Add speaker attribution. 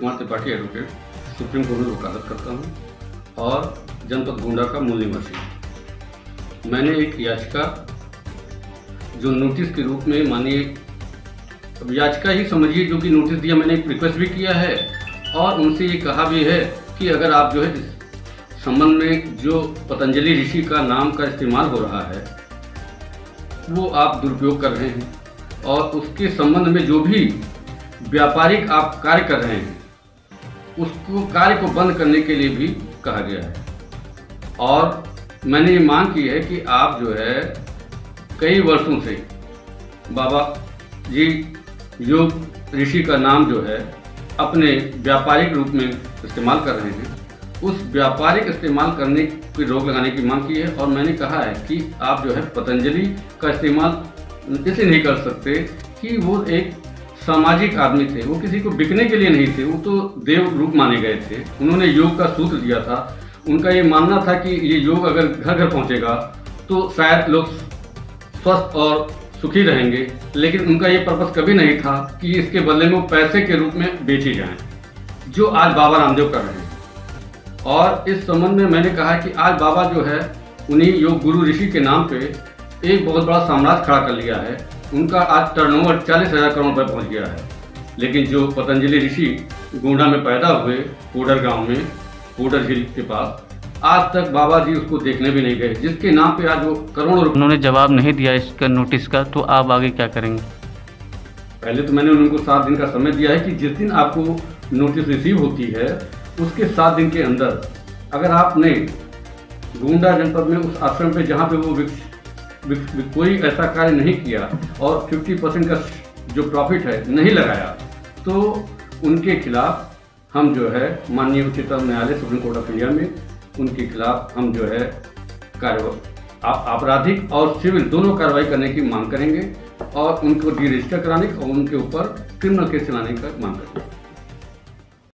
Speaker 1: Kumar Tripathi advocate, supreme court में वकालत करता हूं और जनपद गोंडा का मूल निवासी। मैंने एक याचिका जो नोटिस के रूप में मानिए, अब याचिका ही समझिए, जो कि नोटिस दिया, मैंने एक रिक्वेस्ट भी किया है और उनसे ये कहा भी है कि अगर आप जो है इस संबंध में जो पतंजलि ऋषि का नाम का इस्तेमाल हो रहा है वो आप दुरुपयोग कर रहे हैं और उसके संबंध में जो भी व्यापारिक आप कार्य कर रहे हैं उसको कार्य को बंद करने के लिए भी कहा गया है। और मैंने ये मांग की है कि आप जो है कई वर्षों से बाबा जी योग ऋषि का नाम जो है अपने व्यापारिक रूप में इस्तेमाल कर रहे हैं, उस व्यापारिक इस्तेमाल करने की रोक लगाने की मांग की है। और मैंने कहा है कि आप जो है पतंजलि का इस्तेमाल इसलिए नहीं कर सकते कि वो एक सामाजिक आदमी थे, वो किसी को बिकने के लिए नहीं थे, वो तो देव रूप माने गए थे। उन्होंने योग का सूत्र दिया था। उनका ये मानना था कि ये योग अगर घर घर पहुंचेगा तो शायद लोग स्वस्थ और सुखी रहेंगे, लेकिन उनका ये पर्पस कभी नहीं था कि इसके बदले में वो पैसे के रूप में बेची जाएं, जो आज बाबा रामदेव कर रहे हैं। और इस संबंध में मैंने कहा कि आज बाबा जो है उन्हीं योग गुरु ऋषि के नाम पे एक बहुत बड़ा साम्राज्य खड़ा कर लिया है। उनका आज टर्नओवर 40,000 करोड़ रुपये पहुंच गया है। लेकिन जो पतंजलि ऋषि गोंडा में पैदा हुए, कोडर गांव में, कोडर झील के पास, आज तक बाबा जी उसको देखने भी नहीं गए, जिसके नाम पे आज वो करोड़ों रुपये।
Speaker 2: उन्होंने जवाब नहीं दिया इसका नोटिस का, तो आप आगे क्या करेंगे?
Speaker 1: पहले तो मैंने उनको 7 दिन का समय दिया है कि जिस दिन आपको नोटिस रिसीव होती है उसके 7 दिन के अंदर अगर आपने गोंडा जनपद में उस आश्रम पे जहाँ पे वो कोई ऐसा कार्य नहीं किया और 50% का जो प्रॉफिट है नहीं लगाया, तो उनके खिलाफ हम जो है माननीय उच्चतम न्यायालय सुप्रीम कोर्ट ऑफ इंडिया में उनके खिलाफ हम जो है आपराधिक और सिविल दोनों कार्रवाई करने की मांग करेंगे और उनको डी रजिस्टर कराने और उनके ऊपर क्रिमिनल केस चलाने का मांग करेंगे।